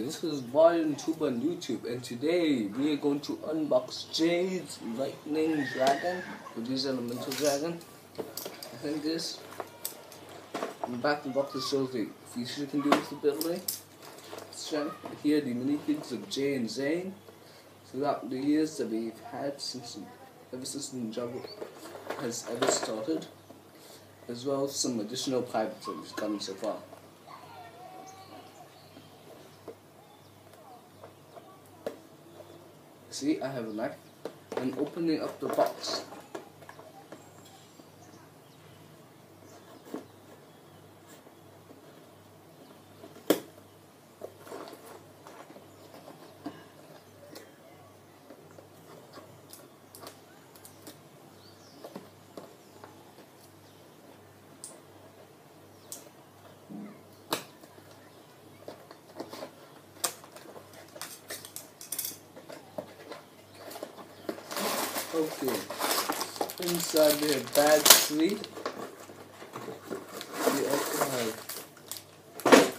this is VolunTube on YouTube, and today we are going to unbox Jade's Lightning Dragon, which is Elemental Dragon. I think this. In the back of the box it shows the features you can do with the ability. Here are the minifigs of Jay and Zane throughout the years that we've had ever since the Ninjago has ever started, as well as some additional pilots that we've gotten so far. See, I have a knife. I'm opening up the box. Okay, inside we have bag 3. We also have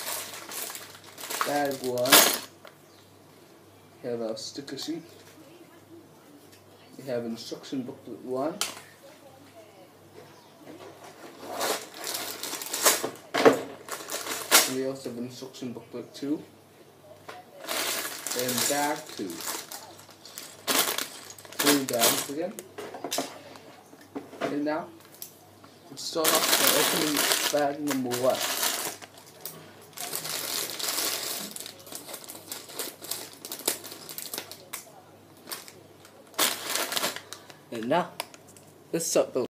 bag 1. We have our sticker sheet. We have instruction booklet 1. We also have instruction booklet 2. And bag 2. 3 bags again. And now, let's start off by opening bag number 1. And now, let's start the